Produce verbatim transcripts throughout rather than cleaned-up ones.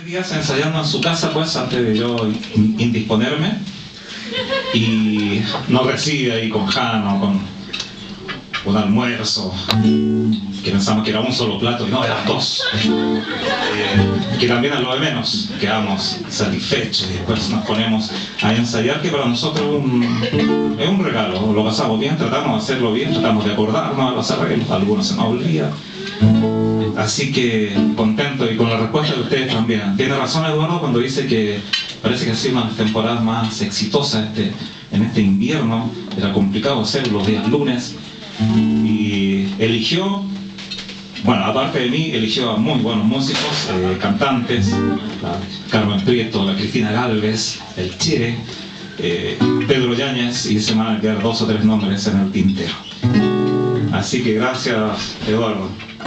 Tres días ensayando en su casa, pues, antes de yo indisponerme, y nos recibe ahí con Jano, con un almuerzo, que pensamos que era un solo plato, y no, eran dos. Eh, que también a lo de menos, quedamos satisfechos y después nos ponemos a ensayar, que para nosotros un, es un regalo, lo pasamos bien, tratamos de hacerlo bien, tratamos de acordarnos a los arreglos, algunos se nos olvida. Así que contento y con la respuesta de ustedes también. Tiene razón Eduardo cuando dice que parece que ha sido una de las temporadas más exitosas este, en este invierno. Era complicado hacer los días lunes y eligió, bueno, aparte de mí, eligió a muy buenos músicos, eh, cantantes, la Carmen Prieto, la Cristina Gálvez, el Chile, eh, Pedro Yáñez, y se van a quedar dos o tres nombres en el tintero. Así que gracias, Eduardo.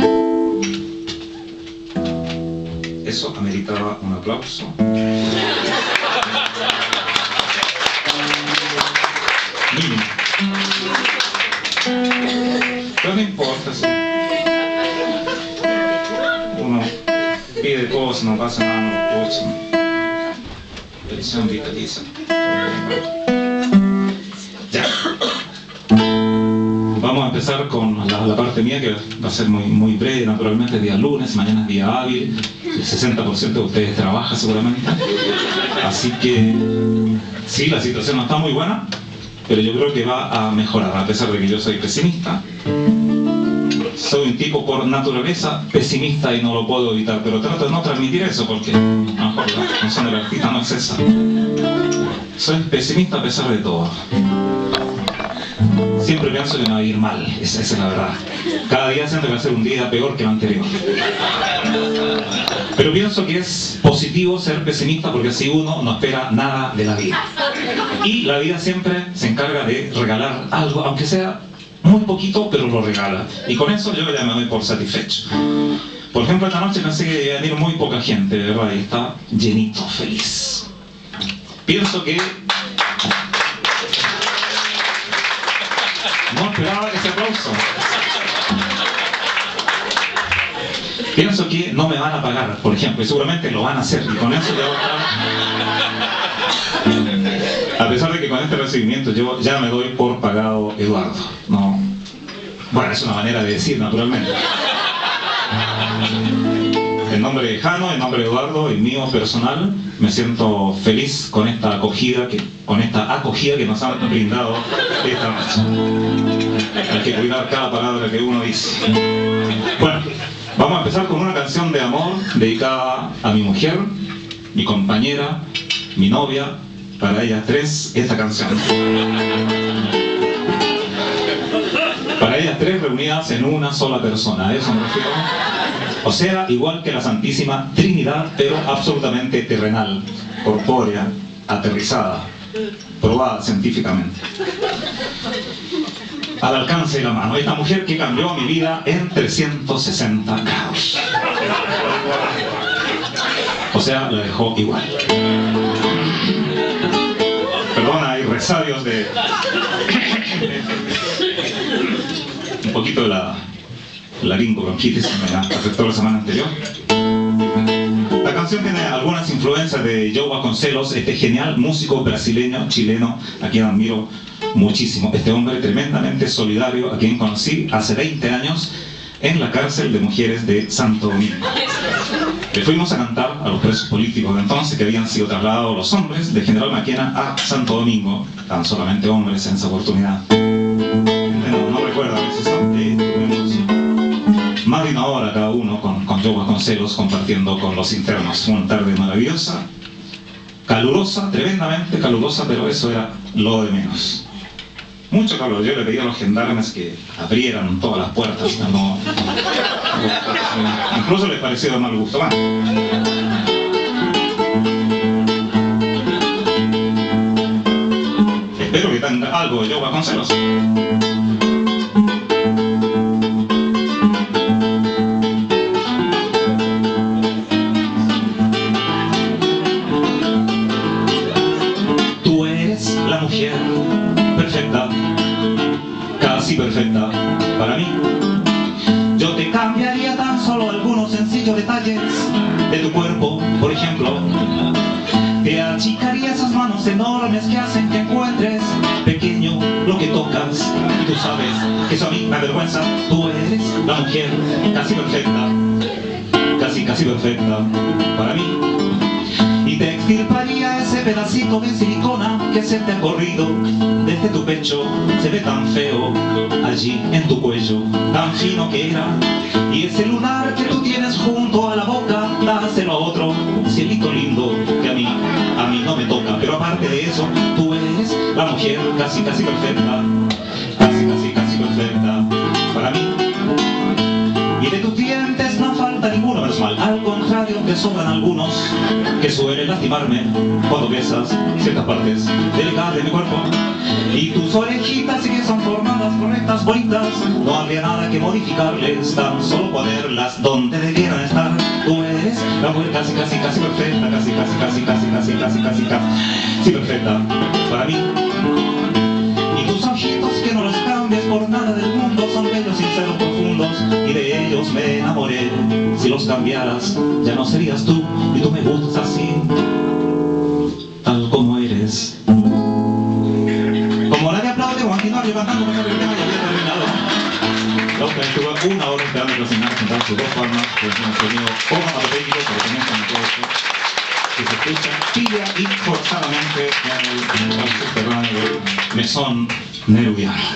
Eso ameritaba un aplauso. Mínimo. Pero no importa. ¿Sí? Uno pide cosas, no pasa nada, no lo escuchan. Petición vitaliza. Ya. Vamos a empezar con la, la parte mía, que va a ser muy, muy breve, naturalmente, día lunes, mañana es día hábil, el sesenta por ciento de ustedes trabaja seguramente. Así que, sí, la situación no está muy buena, pero yo creo que va a mejorar, a pesar de que yo soy pesimista. Soy un tipo por naturaleza pesimista y no lo puedo evitar, pero trato de no transmitir eso porque a lo mejor la función del artista no es esa. Soy pesimista a pesar de todo. Siempre pienso que me va a ir mal, esa, esa es la verdad. Cada día siento que va a ser un día peor que el anterior. Pero pienso que es positivo ser pesimista porque así uno no espera nada de la vida. Y la vida siempre se encarga de regalar algo, aunque sea muy poquito, pero lo regala. Y con eso yo ya me doy por satisfecho. Por ejemplo, esta noche pensé que iba a venir muy poca gente, de verdad, y está llenito, feliz. Pienso que no esperaba ese aplauso. Pienso que no me van a pagar, por ejemplo, y seguramente lo van a hacer, y con eso ya voy a estar... A pesar de que con este recibimiento yo ya me doy por pagado Eduardo. No. Bueno, es una manera de decir, naturalmente. En nombre de Jano, en nombre de Eduardo, y mío personal, me siento feliz con esta acogida que, con esta acogida que nos han brindado esta noche. Hay que cuidar cada palabra que uno dice. Bueno, vamos a empezar con una canción de amor dedicada a mi mujer, mi compañera, mi novia, para ellas tres, esta canción. Para ellas tres reunidas en una sola persona, a eso me refiero. O sea, igual que la Santísima Trinidad, pero absolutamente terrenal, corpórea, aterrizada, probada científicamente. Al alcance de la mano, esta mujer que cambió mi vida en trescientos sesenta grados. O sea, la dejó igual. Perdona, hay resabios de... un poquito de la laringobronquitis que me afectó la semana anterior. La canción tiene algunas influencias de Joe Vasconcelos, este genial músico brasileño, chileno, a quien admiro muchísimo. Este hombre tremendamente solidario, a quien conocí hace veinte años en la cárcel de mujeres de Santo Domingo. Le fuimos a cantar a los presos políticos de entonces que habían sido trasladados los hombres de General Maquena a Santo Domingo. Estaban solamente hombres en esa oportunidad. No, no recuerdo a veces son, eh, tuvimos más de una hora cada uno con, con Joe Vasconcelos compartiendo con los internos. Una tarde maravillosa, calurosa, tremendamente calurosa, pero eso era lo de menos. Mucho calor. Yo le pedí a los gendarmes que abrieran todas las puertas. No, no, incluso les pareció de mal gusto. Bueno. Espero que tenga algo de Joe Vasconcelos. Tú eres la mujer perfecta, casi perfecta para mí. Yo te cambiaría tan solo algunos sencillos detalles de tu cuerpo, por ejemplo. sabes que eso a mí me avergüenza. Tú eres la mujer casi perfecta, casi, casi perfecta para mí. Y te extirparía ese pedacito de silicona que se te ha corrido desde tu pecho. Se ve tan feo allí en tu cuello, tan fino que era. Y ese lunar que tú tienes junto a la boca, dáselo a otro cielito lindo que a mí, a mí no me toca. Pero aparte de eso, tú eres la mujer casi, casi perfecta, casi, casi, casi perfecta para mí. Y de tus dientes no falta ninguno, menos mal. Al contrario, te sobran algunos que suelen lastimarme cuando besas ciertas partes delicadas de mi cuerpo. Y tus orejitas sí que son formadas, correctas, bonitas. No habría nada que modificarles, tan solo ponerlas donde debieran estar. Tú eres la mujer casi, casi, casi perfecta, casi, casi, casi, casi, casi, casi, casi, casi perfecta para mí. Y tus ojitos que no los cambies por nada del mundo, son bellos, sinceros, profundos, y de ellos me enamoré. Si los cambiaras, ya no serías tú, y tú me gustas así, tal como eres. Como nadie aplaude, voy a continuar yo cantando con el tema y había terminado. La otra estuvo una hora esperando que los señores sentaran sus dos palmas, que es un sonido onomatopeyico, pero también con todo esto que se escucha tibia y forzadamente en el subterráneo del mesón nerubiano.